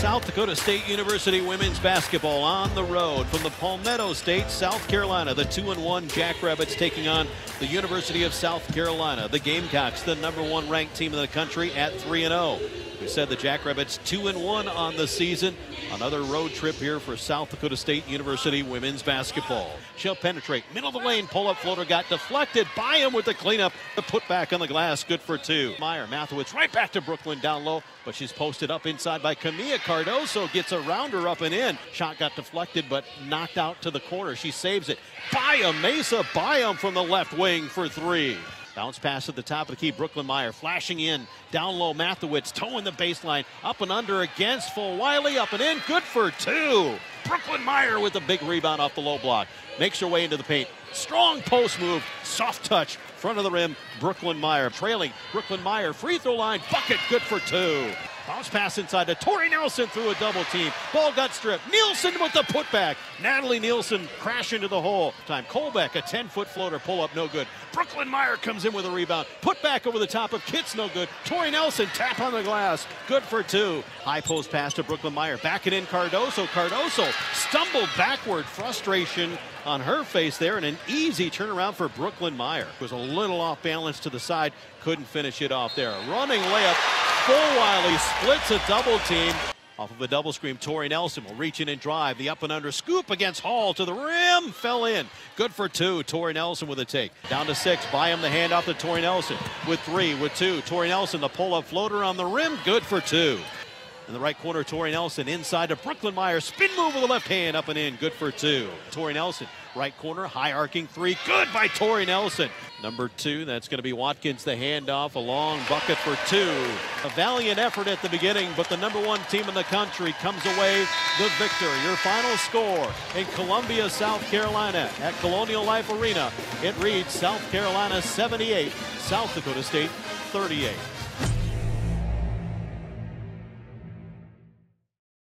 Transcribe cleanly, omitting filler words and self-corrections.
South Dakota State University women's basketball on the road from the Palmetto State, South Carolina. The 2-1 Jackrabbits taking on the University of South Carolina. The Gamecocks, the #1 ranked team in the country at 3-0. We said the Jackrabbits 2-1 on the season. Another road trip here for South Dakota State University women's basketball. She'll penetrate, middle of the lane, pull-up floater got deflected. Byam with the cleanup. The put back on the glass, good for 2. Meyer, Mathewitz right back to Brooklyn down low, but she's posted up inside by Camilla Cardoso. Gets around her up and in. Shot got deflected, but knocked out to the corner. She saves it. Byam, Mesa Byam from the left wing for 3. Bounce pass at the top of the key. Brooklyn Meyer flashing in. Down low, Mathewitz towing the baseline. Up and under against Fulwiley. Up and in. Good for 2. Brooklyn Meyer with a big rebound off the low block. Makes her way into the paint. Strong post move. Soft touch. Front of the rim. Brooklyn Meyer trailing. Brooklyn Meyer free throw line. Bucket. Good for 2. Bounce pass inside to Tori Nelson through a double team. Ball got stripped. Nielsen with the putback. Natalie Nielsen crash into the hole. Time Kolbeck, a 10-foot floater, pull up, no good. Brooklyn Meyer comes in with a rebound. Put back over the top of Kitts, no good. Tori Nelson, tap on the glass. Good for 2. High post pass to Brooklyn Meyer. Back it in Cardoso. Cardoso stumbled backward. Frustration on her face there, and an easy turnaround for Brooklyn Meyer. Was a little off balance to the side. Couldn't finish it off there. Running layup. Fulwiley splits a double team. Off of a double screen, Tori Nelson will reach in and drive. The up and under scoop against Hall to the rim. Fell in. Good for 2. Tori Nelson with a take. Down to 6. Byam the handoff to Tori Nelson. With 3, with 2. Tori Nelson, the pull-up floater on the rim. Good for 2. In the right corner, Tori Nelson inside to Brooklyn Meyer. Spin move with the left hand, up and in. Good for 2. Tori Nelson, right corner, high arcing 3. Good by Tori Nelson. Number 2, that's going to be Watkins, the handoff. A long bucket for 2. A valiant effort at the beginning, but the #1 team in the country comes away the victor. Your final score in Columbia, South Carolina at Colonial Life Arena. It reads South Carolina 78, South Dakota State 38.